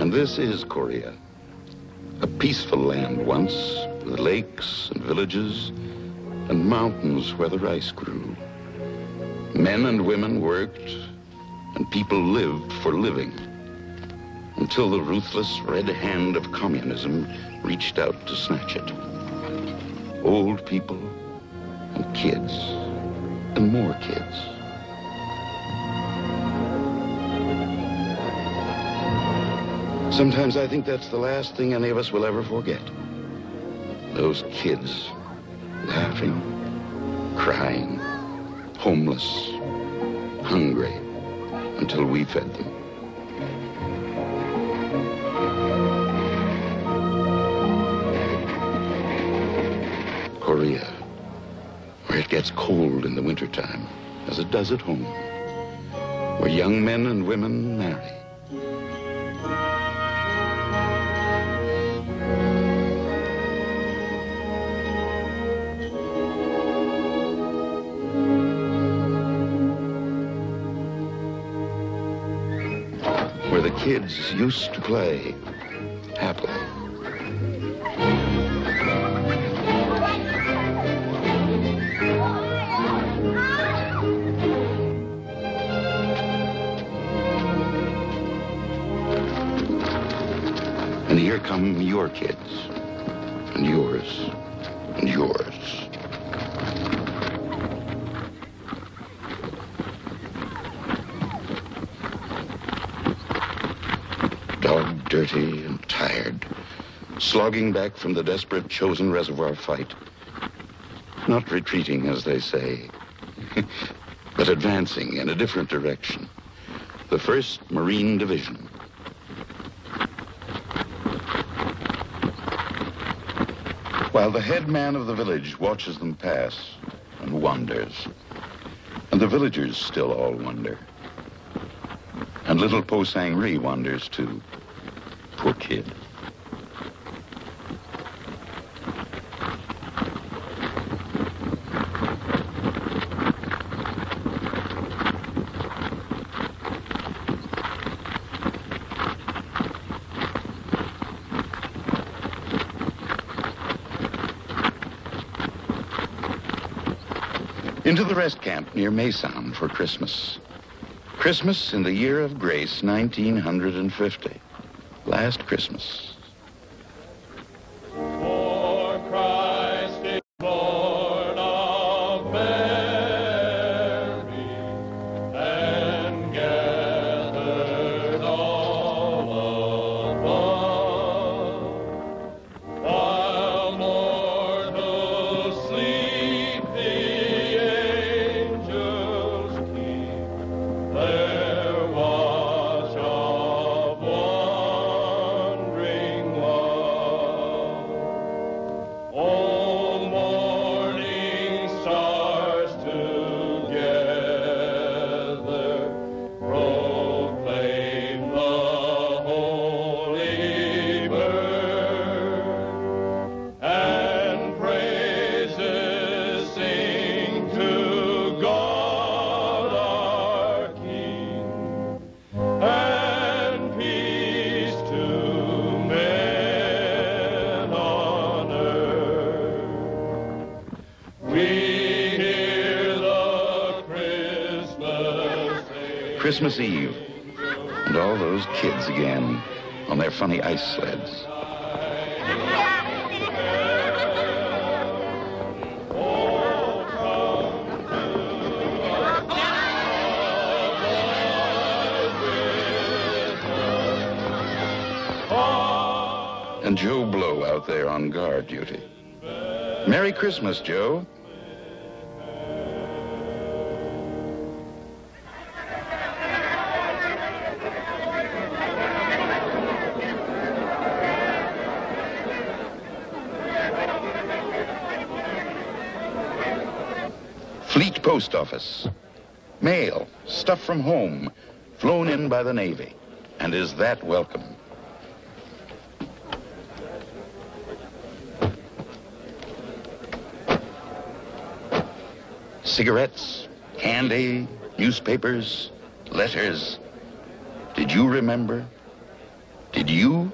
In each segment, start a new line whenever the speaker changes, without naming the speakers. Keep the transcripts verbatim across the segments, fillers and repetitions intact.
And this is Korea, a peaceful land once, with lakes and villages and mountains where the rice grew. Men and women worked, and people lived for living, until the ruthless red hand of communism reached out to snatch it. Old people and kids and more kids. Sometimes I think that's the last thing any of us will ever forget. Those kids laughing, crying, homeless, hungry, until we fed them. Korea, where it gets cold in the wintertime, as it does at home, where young men and women marry. Where the kids used to play happily. And here come your kids, and yours, and yours. Dog dirty and tired, slogging back from the desperate chosen reservoir fight. Not retreating, as they say, but advancing in a different direction. The first Marine Division. While the head man of the village watches them pass and wonders. And the villagers still all wonder. And little Po Sang-ri wonders too. Poor kid. Into the rest camp near Mason for Christmas. Christmas in the year of grace, nineteen fifty. Last Christmas.
For Christ is born of Mary, and gathered all above, while mortals sleep, the angels keep their watch of wandering love. O morning stars together proclaim the holy birth, and praises sing to God our King, and peace to men on earth. We hear the Christmas angels.
Christmas Eve. And all those kids again on their funny ice sleds. And Joe Blow out there on guard duty. Merry Christmas, Joe. Fleet Post Office. Mail, stuff from home, flown in by the Navy. And is that welcome? Cigarettes, candy, newspapers, letters. Did you remember? Did And you?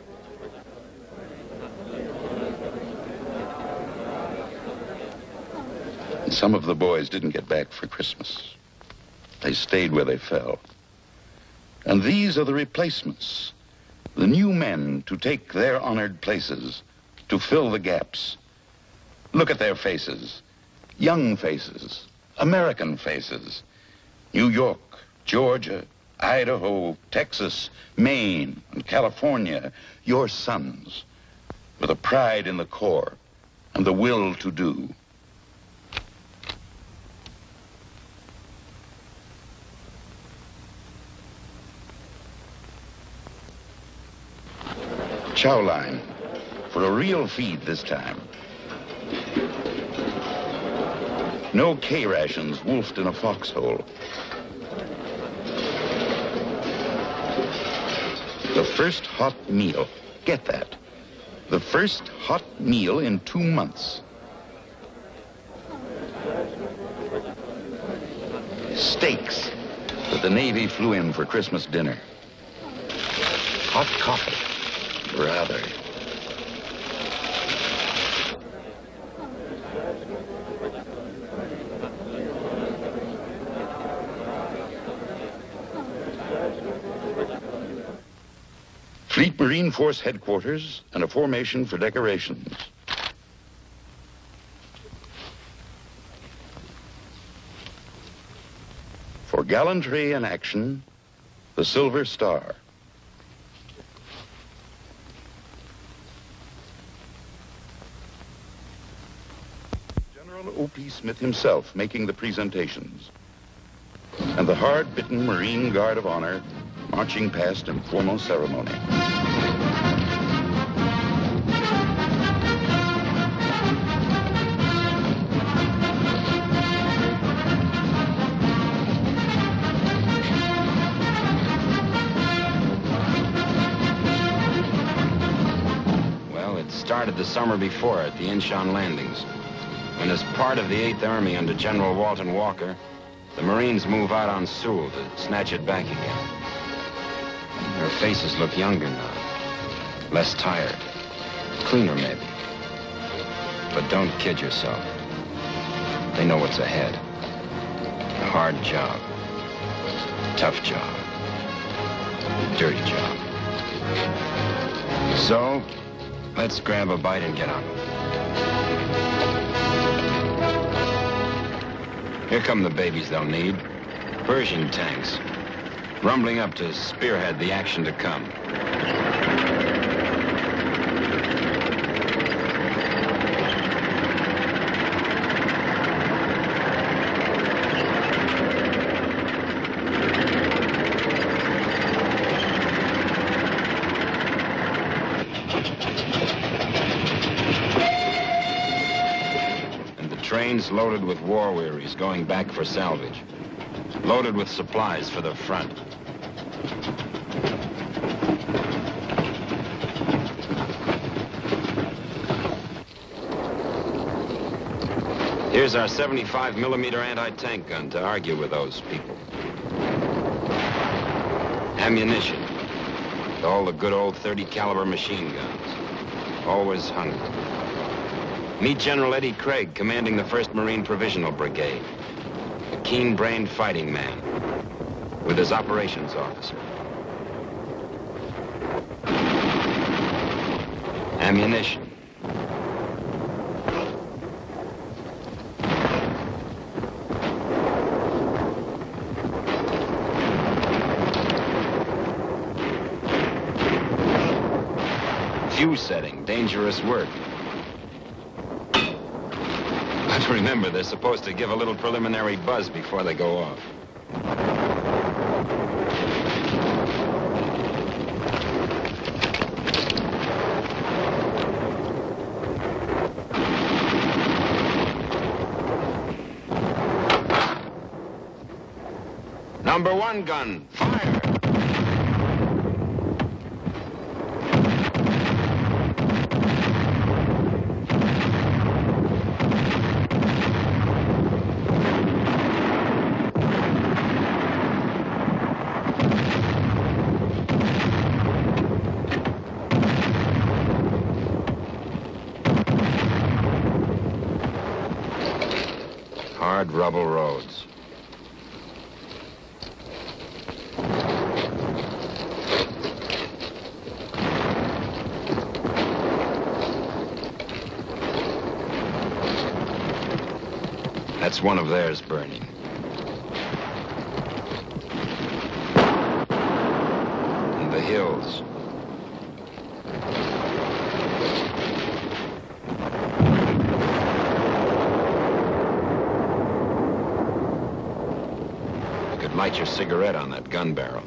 Some of the boys didn't get back for Christmas. They stayed where they fell. And these are the replacements, the new men to take their honored places, to fill the gaps. Look at their faces, young faces, American faces. New York, Georgia, Idaho, Texas, Maine, and California, your sons, with a pride in the core and the will to do. Chow line, for a real feed this time. No K rations wolfed in a foxhole. The first hot meal, get that, the first hot meal in two months. Steaks that the Navy flew in for Christmas dinner. Hot coffee. Rather. Fleet Marine Force headquarters and a formation for decorations. For gallantry and action, the Silver Star. O P Smith himself making the presentations. And the hard-bitten Marine Guard of Honor marching past in formal ceremony.
Well, it started the summer before at the Inchon landings. When, as part of the eighth Army under General Walton Walker, the Marines move out on Sewell to snatch it back again. Their faces look younger now, less tired, cleaner maybe. But don't kid yourself. They know what's ahead. A hard job, tough job, dirty job. So, let's grab a bite and get on with it. Here come the babies they'll need. Pershing tanks, rumbling up to spearhead the action to come. Trains loaded with war wearies going back for salvage. Loaded with supplies for the front. Here's our seventy-five millimeter anti-tank gun to argue with those people. Ammunition. All the good old thirty caliber machine guns. Always hungry. Meet General Eddie Craig, commanding the first Marine Provisional Brigade. A keen-brained fighting man with his operations officer. Ammunition. Fuse setting, dangerous work. But remember, they're supposed to give a little preliminary buzz before they go off. Number one gun, fire! hard rubble roads. That's one of theirs burning. And the hills. You could light your cigarette on that gun barrel.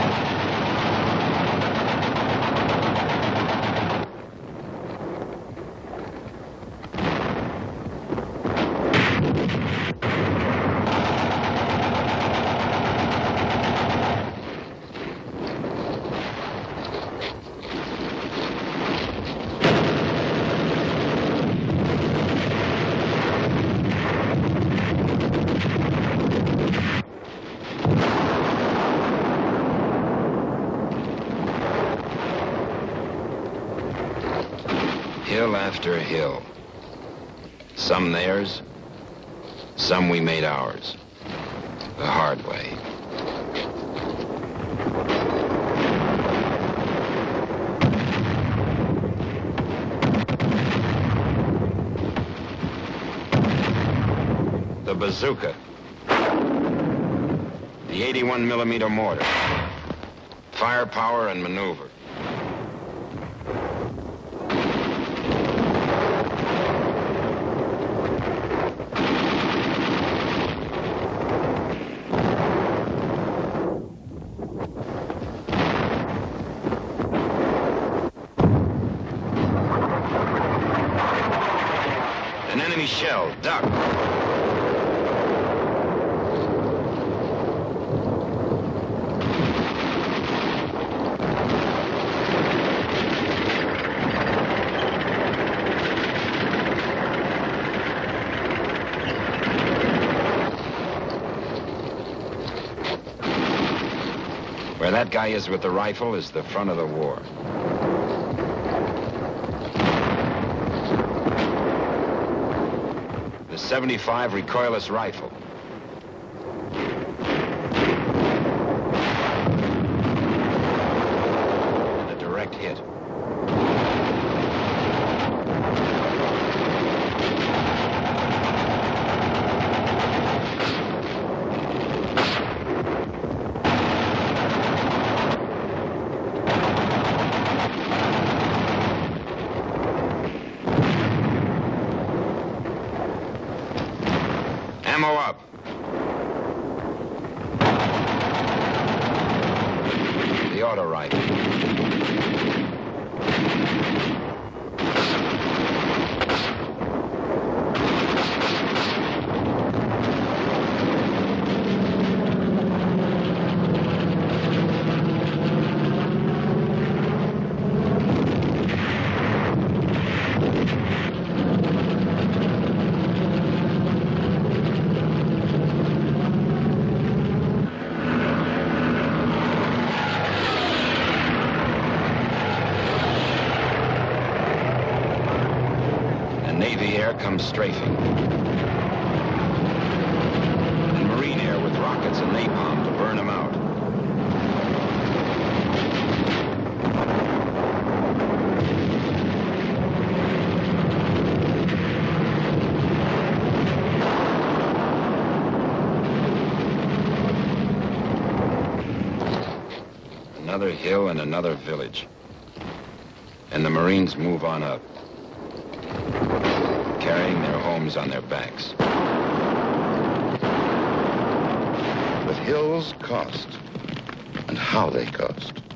Hill after hill. Some theirs, some we made ours. The hard way. The bazooka. The eighty-one millimeter mortar. Firepower and maneuver. An enemy shell, duck. Where that guy is with the rifle is the front of the war. The seventy-five recoilless rifle. And a direct hit. Ammo up. The auto rifle. Navy air comes strafing. And Marine air with rockets and napalm to burn them out. Another hill and another village. And the Marines move on up, carrying their homes on their backs.
But hills cost, and how they cost.